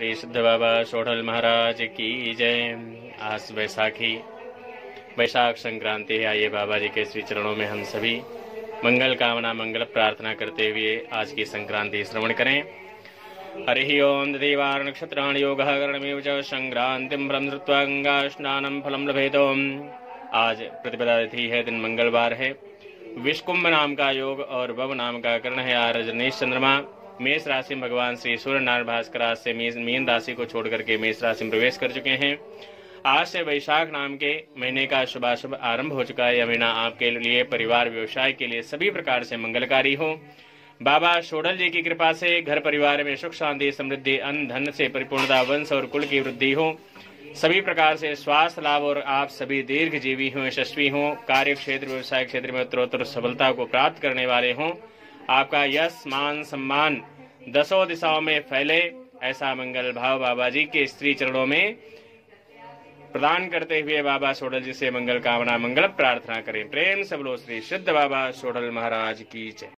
श्री सिद्ध बाबा सोढ़ल महाराज की जय। आज वैशाख संक्रांति है। आइए बाबा जी के श्री चरणों में हम सभी मंगल कामना मंगल प्रार्थना करते हुए आज की संक्रांति श्रवण करें। हरि ओम देवार नक्षत्राण योग गणमेव च संक्रांतिम फलम धृत्वा गंगा स्नानम फलम लभेतो। आज प्रतिपदा तिथि है, दिन मंगलवार है। विष्कुंभ नाम का योग और भव नाम का कर्ण है। आज रजनीश चंद्रमा मेष राशि में भगवान श्री सूर्य नारायण भास्कर आज से मीन राशि को छोड़ करके मेष राशि में प्रवेश कर चुके हैं। आज से वैशाख नाम के महीने का शुभाशुभ आरंभ हो चुका है। यह महीना आपके लिए, परिवार, व्यवसाय के लिए सभी प्रकार से मंगलकारी हो। बाबा सोढ़ल जी की कृपा से घर परिवार में सुख शांति समृद्धि, अन्न धन से परिपूर्णता, वंश और कुल की वृद्धि हो। सभी प्रकार से स्वास्थ्य लाभ और आप सभी दीर्घ जीवी हों, यशस्वी हों। कार्य क्षेत्र, व्यवसाय क्षेत्र में उत्तरोत्तर सफलता को प्राप्त करने वाले हों। आपका यश मान सम्मान दसों दिशाओं में फैले, ऐसा मंगल भाव बाबा जी के स्त्री चरणों में प्रदान करते हुए बाबा सोढ़ल जी से मंगल कामना मंगल प्रार्थना करें। प्रेम से बोलो श्री सिद्ध बाबा सोढ़ल महाराज की जय।